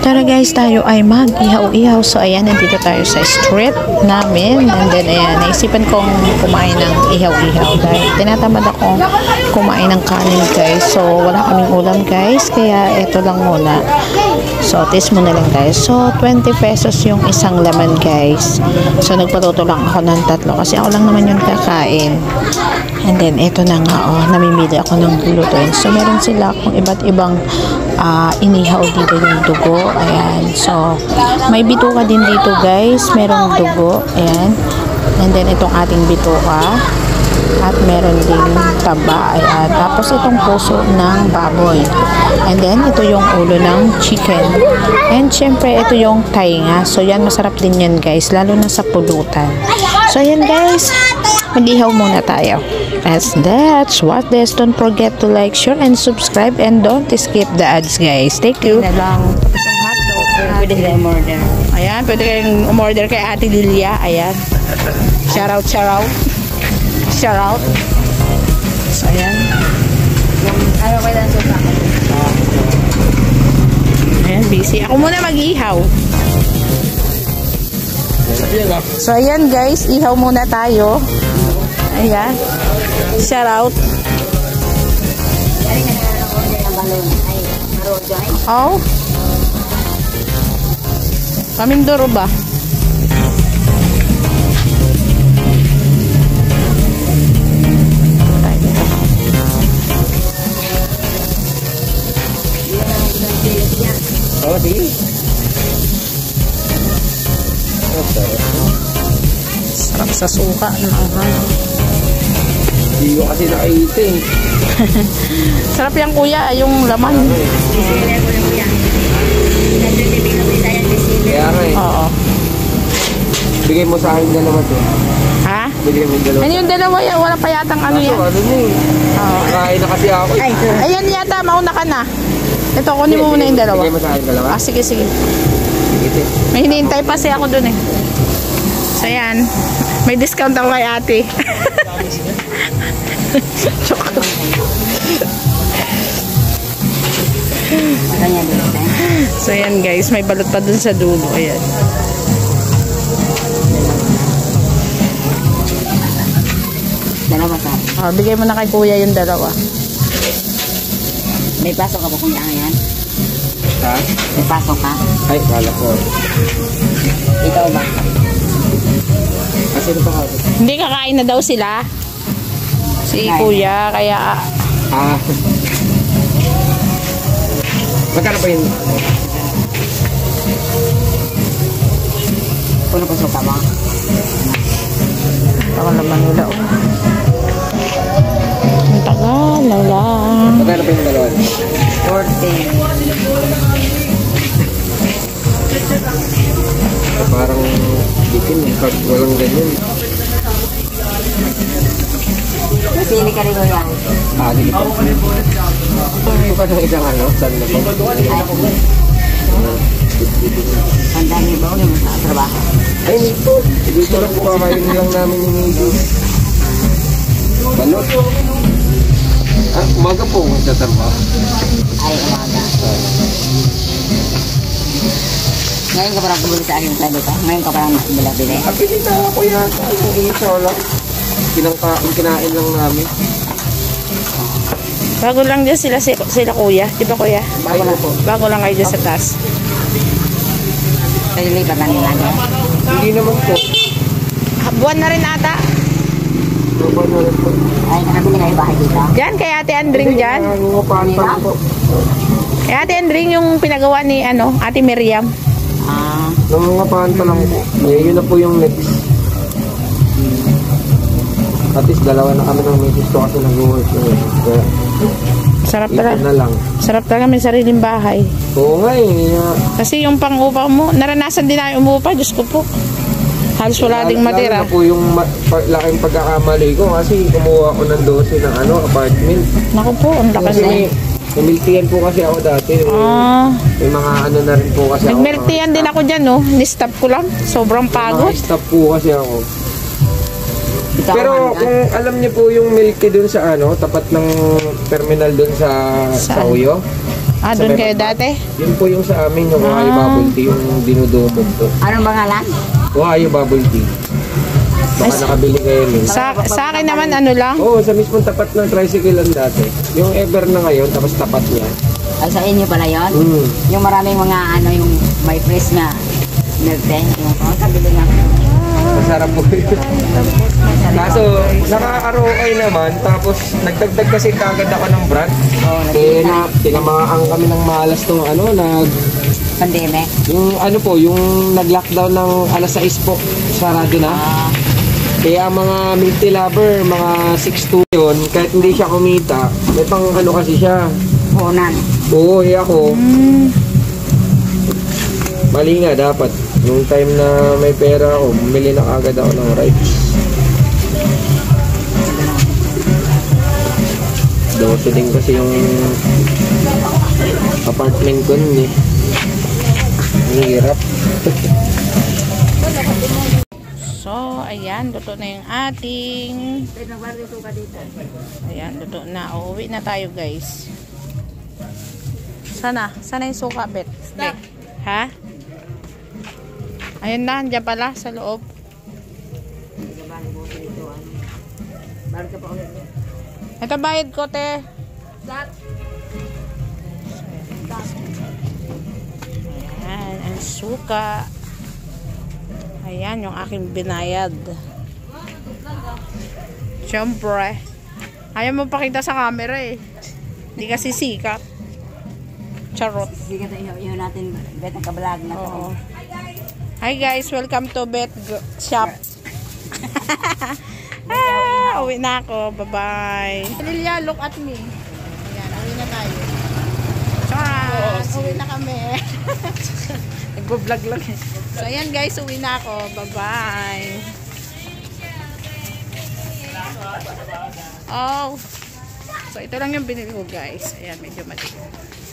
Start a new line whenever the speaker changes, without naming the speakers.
Tara guys, tayo ay mag-ihaw-ihaw. So ayan, nandito tayo sa street namin. And then ayan, naisipan kong kumain ng ihaw-ihaw dahil tinatamad akong kumain ng kanin guys. So wala kaming ulam guys, kaya ito lang muna. So taste muna lang tayo. So 20 pesos yung isang laman guys. So nagpaluto lang ako ng 3 kasi ako lang naman yung kakain. And then ito na nga, namimili ako ng lutuin. So meron sila akong iba't ibang inihaw dito yung dugo. Ayan. So, may bituka din dito guys. Merong dugo. Ayan. And then, itong ating bituka. At meron ding taba. Ayan. Tapos, itong puso ng baboy. And then, ito yung ulo ng chicken. And, syempre, ito yung tainga. So, yan. Masarap din yan guys. Lalo na sa pulutan. So, ayan guys. Mag-ihaw muna tayo. As that's what this. Don't forget to like, share, and subscribe. And don't skip the ads guys. Thank you. Pwede kayong umorder. Ayan, pwede kayong umorder kay Ate Lilia. Ayan. Shout out, shout out. Shout out. So, ayan. Ayaw kayo lang suka. Ayan, busy. Ako muna mag-ihaw. So, ayan guys. Ihaw muna tayo. Ayan. Shout out. Oh. Pamindoro ba?
Oh, di.
Sarap sa suka.
Hindi ko kasi nakaitin.
Sarap yan kuya, yung laman.
Kaya nga eh.
Oo.
Bigay mo sa akin na naman to.
Ha?
Bigay mo yung dalawa.
Ano yung dalawa yan? Wala pa yatang ano yan.
Ano na eh.
Oo.
Kain na kasi ako.
Ayan yata, mauna ka na. Ito, kunin mo muna yung dalawa.
Bigay mo sa akin dalawa?
Sige, sige.
Sige.
May hinihintay pa siya ako dun eh. So yan. May discount ako kay ate. So yan guys, may balot pa dun sa dulo. Ayan.
Dalawa ka.
Bigay mo na kay kuya yung dalawa.
May pasok ka po kung yan?
Ha?
May pasok ka?
Ay, kala ko.
Ikaw ba?
Kasi ito pa ako.
Hindi kakain na daw sila. Si kuya, kaya...
Magkano pa yun?
Puno pasok ka ba?
Baka naman nila. Ang tagal na lang.
Magkano pa yung dalawa?
14.
Parang bitin. Walang ganyan.
Sili ka rin ko yan.
Sige po. Ito pa ng isang ano? Saan na po?
Ang dami ba ulit mo sa trabaho?
Ay, dito. Dito lang po kakain lang namin yung hindi. Balot. Umaga po sa trabaho.
Ay, umaga. Ngayon ka parang bumili sa akin sa dito? Ngayon ka parang bila-bili?
Pinita ako yan. Yung isa lang. Kinain lang namin.
Bago lang dyan sila kuya. Di ba kuya?
Bago lang po.
Bago lang kayo dyan sa taas.
Kaya lipat na nila niya?
Hindi naman po.
Buwan na rin ata.
Ay, nakabili na yung bahay dito?
Dyan, kay Ate Andring dyan.
Nangungupahan pa rin po.
Kay Ate Andring yung pinagawa ni Ate Miriam.
Nangungupahan pa lang po. Yun na po yung next. At least dalawa na kami ng may gusto kasi nag-work.
Sarap talaga.
Na lang.
Sarap talaga may sariling bahay.
Oo nga eh.
Kasi yung pang-upa mo, naranasan din namin umupa. Diyos ko po. Halos wala ding matira.
Lalo na po yung laking pagkakamali ko kasi kumuha ko ng 12 ng apartment.
Naku po, ang lakas na yun.
Umiltiyan po kasi ako dati. May mga ano na rin po kasi ako.
Nagmeltiyan din ako dyan, no? Ni-stop ko lang. Sobrang pagod.
Stop po kasi ako. Pero kung alam niyo po yung milky dun sa tapat ng terminal dun sa Uyo,
Ah, doon kayo dati?
Yun po yung sa amin, yung Ohio Bubble Tea, yung dinudumog to.
Anong pangalan?
Ohio Bubble Tea. Baka nakabili kayo nun.
Sa akin naman ano lang?
Oo, sa mismong tapat ng tricycle lang dati. Yung ever na ngayon, tapos tapat niya.
Ay, sa inyo pala yun?
Mm.
Yung maraming mga ano, yung may press na milk tea. Yung kabili nga.
Masarap po yun. Kaso, naka-ROI naman, tapos nagdagdag kasi kagad ako ng brand.
Oo,
Eh, tinamaan kami ng malas tong ano,
pandemic.
yung ano po, yung nag-lockdown ng alas 6 po, sarado na. Kaya mga milk tea lover, mga 6'2 yun, kahit hindi siya kumita, may pang ano kasi siya.
Punan.
Oo, ako. Mali nga dapat. Nung time na may pera ako, bumili na agad ako ng rice. 12 din kasi yung apartment ko nun eh. Ang hirap.
So, ayan, luto na yung ating... Ayan, luto na. Uuwi na tayo, guys. Sana yung suka, Bet? Bet. Ha? Ayun na, andyan pala sa loob. Ito bayad ko, te. Ayan, ang suka. Ayan, yung aking binayad. Siyempre. Ayaw mo pakita sa camera eh. Hindi kasi sikat. Charot.
Sige tayo, yun natin, bet ang kabalag na to.
Oo. Hi guys, welcome to Bet Shop. Uwi na ako. Bye-bye. Lilia, look at me. Ayan, uwi na tayo. Charot! Uwi na kami. Nagbo-vlog lang eh. So, ayan guys, uwi na ako. Bye-bye. Oh. So, ito lang yung binili ko guys. Ayan, medyo matigas.